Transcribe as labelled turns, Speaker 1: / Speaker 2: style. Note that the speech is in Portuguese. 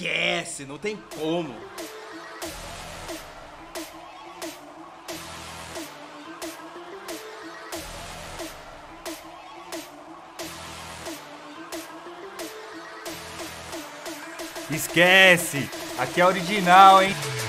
Speaker 1: Esquece, não tem como.
Speaker 2: Esquece! Aqui é original, hein?